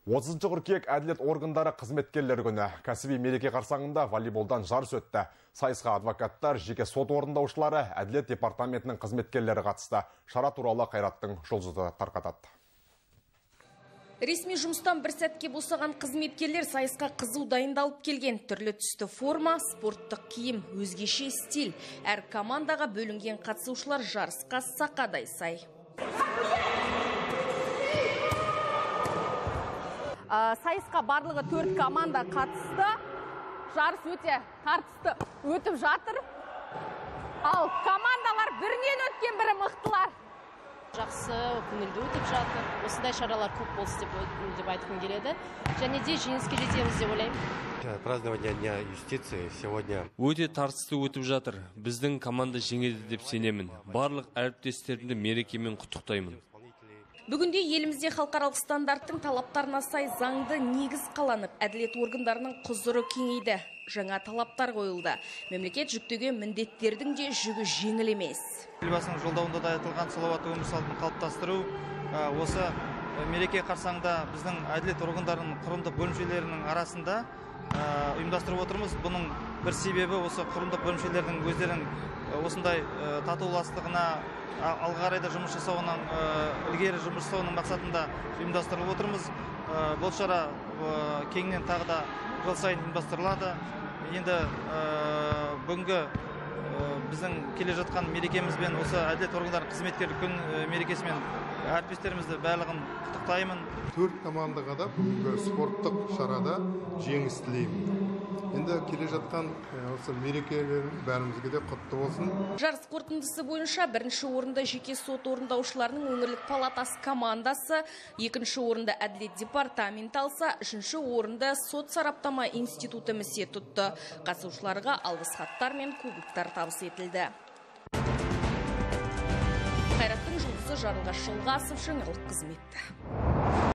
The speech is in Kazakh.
30 қыркүйек әділет органдары қызметкерлері күні. Кәсіби мереке қарсаңында волейболдан жарыс өтті. Сайысқа адвокаттар, жеке сот орындаушылары, әділет департаментінің қызметкерлері қатысты. Шара туралы Қайраттың жұлдызы тарқатады. Ресми жұмыстан бір сәтке босаған қызметкерлер сайысқа қызу дайындалып келген. Түрлі түсті форма, спорттық киім, өзгеше стиль. Әр командаға бөлінген қатысушылар жарысқа сақадай сай. Сайысқа барлығы 4 команда қатысты. Жарыс өте тартысты өтіп жатыр. Ал командалар бірінен өткен бірі мықтылар. Жақсы, көңілді өтіп жатыр. Осындай шаралар көп болсын деп айтқым келеді. Және де жеңіске жетеміз деп ойлаймын. Празднование Дня юстиции сегодня. Өте тартысты өтіп жатыр. Біздің команда жеңеді деп сенемін. Барлық әріптестерімді мерекемен құттықтаймын. Бүгінде елімізде халықаралық стандарттың талаптарына сай заңды негіз қаланып, әділет органдарының құзыры кеңейді. Жаңа талаптар қойылды. Мемлекет жүктеген міндеттердің де жүгі жеңіл емес. Елбасының жолдауында да айтылған салауатты өмір салтын қалыптастыру, осы мереке қарсаңында біздің әділет органдарының құрылымдық бөлімшелерінің арасында ұйымдастырып отырмыз. Бұның бір себебі осы құрылымдық бөлімшелердің өздерінің осындай татуластығына, алға қарай да жұмыс жасауының, ілгері жұмыс жасауының мақсатында ұйымдастырып отырмыз. Бұл шара кеңінен тағы да жыл сайын ұйымдастырылады. Енді бүгінгі біздің келе жатқан мерекемізбен, осы әділет органдарының қызметкерлік күн мерекесімен әріптестерімізді барлығын құттықтаймын. 4 командаға да бүгінгі спорттық шарада жеңіс тілеймін. Енді келе жатқан осы мерекелер бәрімізге де құтты болсын. Жарыс қорытындысы бойынша бірінші орында жеке сот орындаушыларының өңірлік палатасы командасы, екінші орында әділет департаменті алса, үшінші орында сот сараптама институты місе тұтты. Қатысушыларға алғыс хаттар мен кубоктар табыс етілді. Қайраттың жұлдызы Жарылғаш Шолғасов, жаңалық қызметі.